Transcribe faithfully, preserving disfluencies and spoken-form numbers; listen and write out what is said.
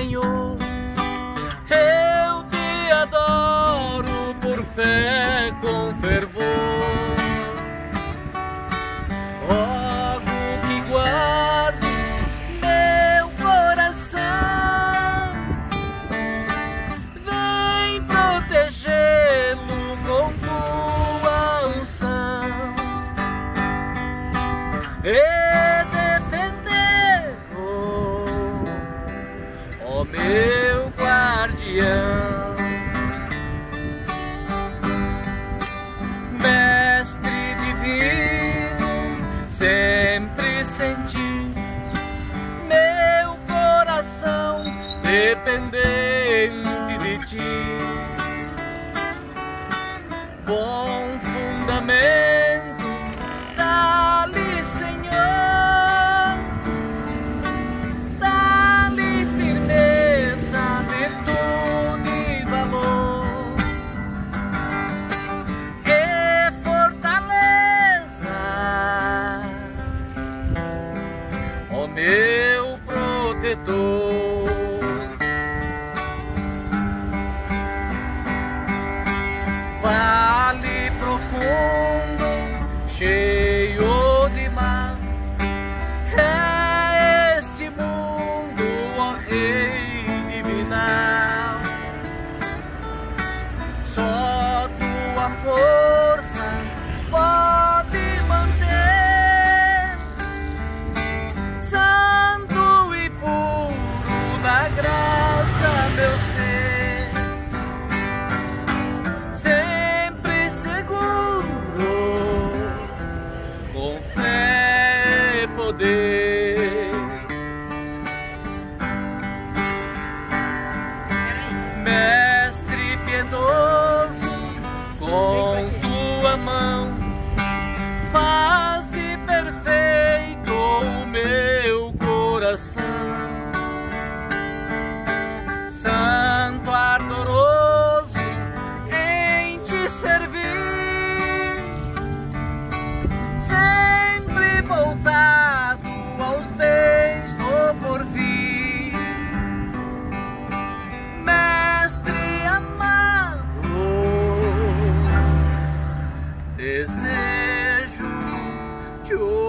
Senhor, eu te adoro por fé com fervor. Rogo que guardes meu coração, vem protegê-lo com tua unção e defendê-lo, ó meu guardião. Mestre divino, sempre senti meu coração dependente de ti. Bom fundamento, dá-lhe, Senhor, dá-lhe firmeza, virtude e valor, e fortaleza, ó meu protetor. Vale profundo, cheio de mar, é este mundo, ó Rei divinal. Só tua força pode manter santo e puro da graça meu ser, sempre seguro, com fé e poder. Mestre piedoso, com tua mão faze perfeito o meu coração. Santo ardoroso em te servir, sempre voltado aos bens do porvir. Mestre amado, desejo te